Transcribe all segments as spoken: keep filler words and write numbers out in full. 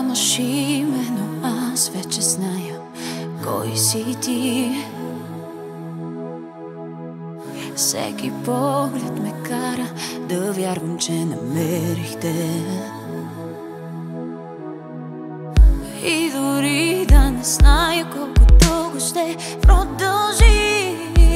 нямаш име, но аз вече зная кой си ти. Всеки поглед ме кара да вярвам, че намерих те. И дори да не зная колко дълго ще продължи,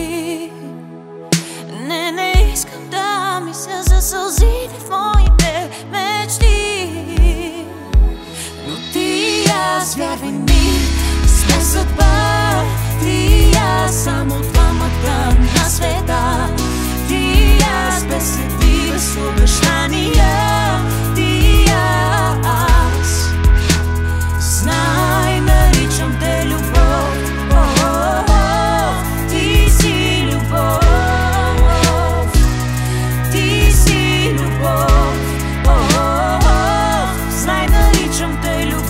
не, не искам да мисля за сълзите в моите мечти. Но ти и аз, вярвай ми, сме съдба. Ти и аз, само двамата на света. Ти и аз, без следи, без обещания. Ти и аз, знай, наричам те любов. Ти си любов. Ти си любов. Знай, наричам те любов.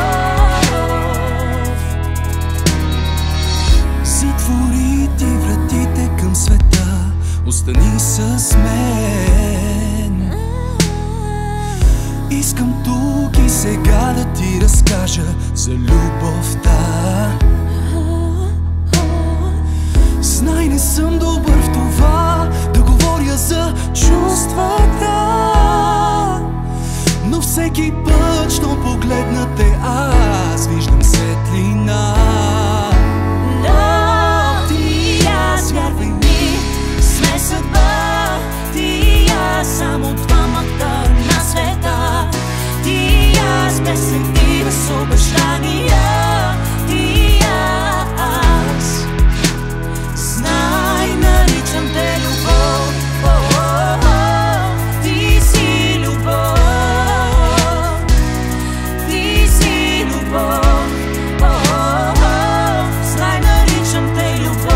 Затвори ти вратите към света, остани с мен. Искам тук и сега да ти разкажа за любовта. Знай, не съм добър в това да говоря за чувствата, но всеки път, що погледна те, аз виждам светлина. Но ти и аз, вярвай ми, сме съдба. Ти и аз, само двамата на света. Ти и аз, без следи, без обещания. Ти и аз, знай, наричам те любов. Ти си любов. Ти си любов. Знай, наричам те любов.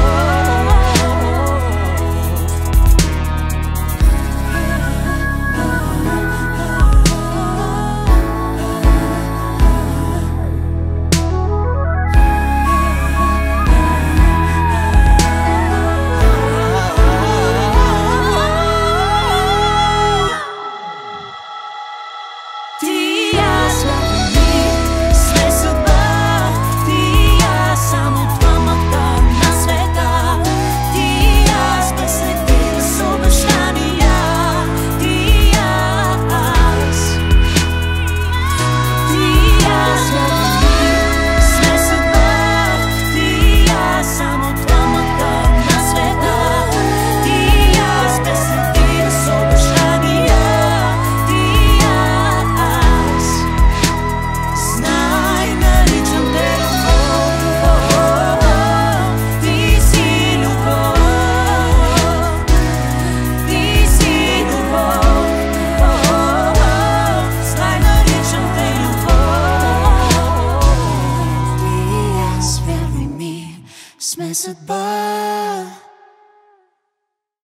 Ти и аз, вярвай ми, сме съдба. Ти и аз, само двамата на света. Ти и аз, без следи, без обещания. Ти и аз, ти и аз, вярвай ми, сме съдба. Ти и аз, само двамата на света. Ти и аз, без следи, без обещания. Ти и аз, знай, наричам те любов. Ти си любов. Ти си любов. Знай, наричам те любов. Ти и аз, вярвай ми, сме съдба.